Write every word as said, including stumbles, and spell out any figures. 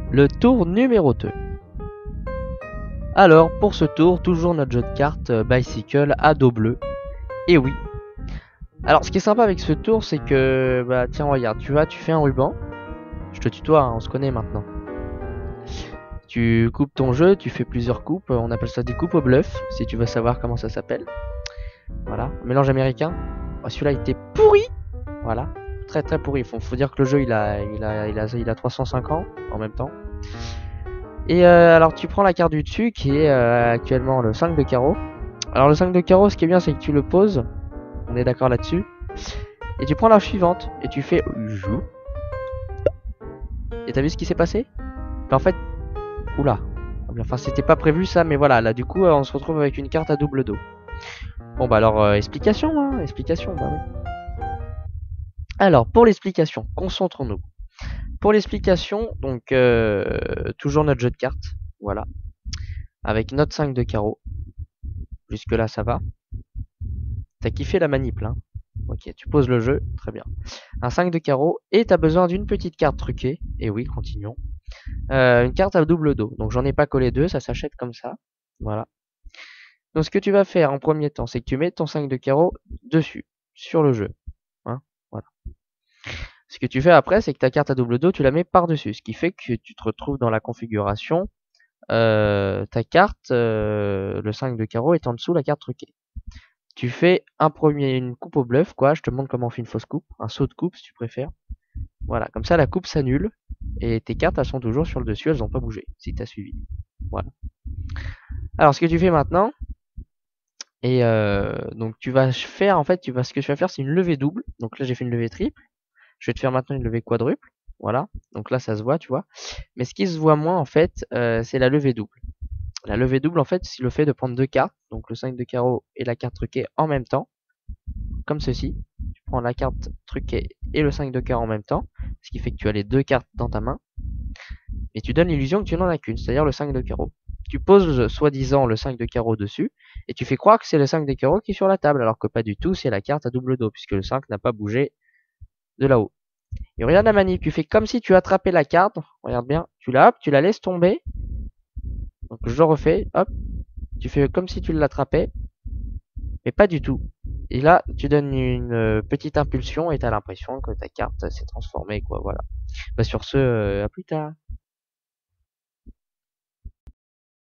le tour numéro deux. Alors, pour ce tour, toujours notre jeu de cartes euh, Bicycle à dos bleu. Et oui. Alors, ce qui est sympa avec ce tour, c'est que, bah tiens, regarde, tu vas, tu fais un ruban. Je te tutoie, hein, on se connaît maintenant. Tu coupes ton jeu, tu fais plusieurs coupes, on appelle ça des coupes au bluff, si tu veux savoir comment ça s'appelle. Voilà, mélange américain. Oh, celui-là était pourri. Voilà, très très pourri. Faut, faut dire que le jeu il a, il a, il a, il a trois cent cinq ans en même temps. Et euh, alors tu prends la carte du dessus qui est euh, actuellement le cinq de carreau. Alors le cinq de carreau, ce qui est bien, c'est que tu le poses. On est d'accord là-dessus. Et tu prends la suivante et tu fais joue. Et t'as vu ce qui s'est passé? En fait, oula. Enfin, c'était pas prévu ça, mais voilà. Là, du coup, on se retrouve avec une carte à double dos. Bon, bah alors, euh, explication, hein, explication, bah oui. Alors, pour l'explication, concentrons-nous. Pour l'explication, donc, euh, toujours notre jeu de cartes, voilà. Avec notre cinq de carreau. Jusque là, ça va. T'as kiffé la manip, là. Ok, tu poses le jeu, très bien. Un cinq de carreau, et t'as besoin d'une petite carte truquée. Et oui, continuons. Euh, une carte à double dos. Donc, j'en ai pas collé deux, ça s'achète comme ça. Voilà. Donc, ce que tu vas faire en premier temps, c'est que tu mets ton cinq de carreau dessus, sur le jeu. Hein, voilà. Ce que tu fais après, c'est que ta carte à double dos, tu la mets par-dessus. Ce qui fait que tu te retrouves dans la configuration, euh, ta carte, euh, le cinq de carreau est en dessous la carte truquée. Tu fais un premier, une coupe au bluff, quoi. Je te montre comment on fait une fausse coupe. Un saut de coupe, si tu préfères. Voilà, comme ça la coupe s'annule. Et tes cartes, elles sont toujours sur le dessus, elles n'ont pas bougé, si tu as suivi. Voilà. Alors, ce que tu fais maintenant, et euh, donc tu vas faire, en fait, tu vas, ce que tu vas faire, c'est une levée double. Donc là, j'ai fait une levée triple. Je vais te faire maintenant une levée quadruple. Voilà. Donc là, ça se voit, tu vois. Mais ce qui se voit moins, en fait, euh, c'est la levée double. La levée double, en fait, c'est le fait de prendre deux cartes, donc le cinq de carreau et la carte truquée en même temps, comme ceci. Tu prends la carte truquée et le cinq de carreau en même temps, ce qui fait que tu as les deux cartes dans ta main, et tu donnes l'illusion que tu n'en as qu'une, c'est-à-dire le cinq de carreau. Tu poses soi-disant le cinq de carreau dessus, et tu fais croire que c'est le cinq de carreau qui est sur la table, alors que pas du tout, c'est la carte à double dos, puisque le cinq n'a pas bougé de là-haut. Et regarde la manip, tu fais comme si tu attrapais la carte, regarde bien, tu la, hop, tu la laisses tomber, donc je refais, hop, tu fais comme si tu l'attrapais, mais pas du tout. Et là, tu donnes une petite impulsion et t'as l'impression que ta carte s'est transformée, quoi, voilà. Bah sur ce, euh, à plus tard.